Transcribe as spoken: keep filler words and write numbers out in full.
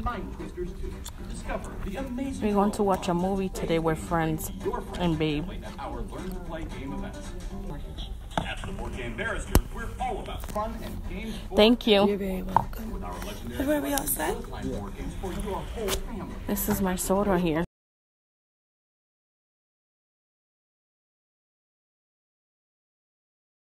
and Mind Twisters two. Discover the amazing. We're going to watch a movie today with friends and Babe. Our Learn to Play game events. At the Board Game Barrister, we're all about fun and games. Thank you. You're very welcome. With our legendary Where we all set? board games for your whole family. This is my soda here.